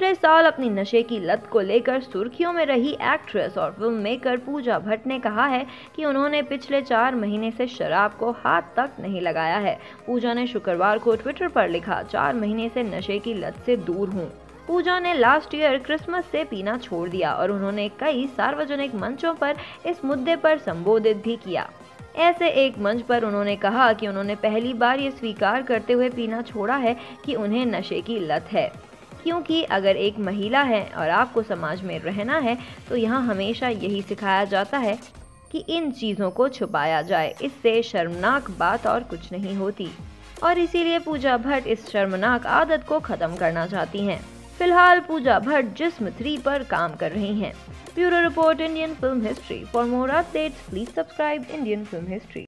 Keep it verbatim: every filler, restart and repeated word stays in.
पिछले साल अपनी नशे की लत को लेकर सुर्खियों में रही एक्ट्रेस और फिल्म मेकर पूजा भट्ट ने कहा है कि उन्होंने पिछले चार महीने से शराब को हाथ तक नहीं लगाया है। पूजा ने शुक्रवार को ट्विटर पर लिखा, चार महीने से नशे की लत से दूर हूँ। पूजा ने लास्ट ईयर क्रिसमस से पीना छोड़ दिया और उन्होंने कई सार्वजनिक मंचों पर इस मुद्दे पर संबोधित भी किया। ऐसे एक मंच पर उन्होंने कहा कि उन्होंने पहली बार ये स्वीकार करते हुए पीना छोड़ा है कि उन्हें नशे की लत है, क्योंकि अगर एक महिला है और आपको समाज में रहना है तो यहाँ हमेशा यही सिखाया जाता है कि इन चीज़ों को छुपाया जाए, इससे शर्मनाक बात और कुछ नहीं होती और इसीलिए पूजा भट्ट इस शर्मनाक आदत को ख़त्म करना चाहती हैं। फिलहाल पूजा भट्ट जिस्म थ्री पर काम कर रही हैं। Bureau report, Indian film history. For more updates please subscribe Indian film history.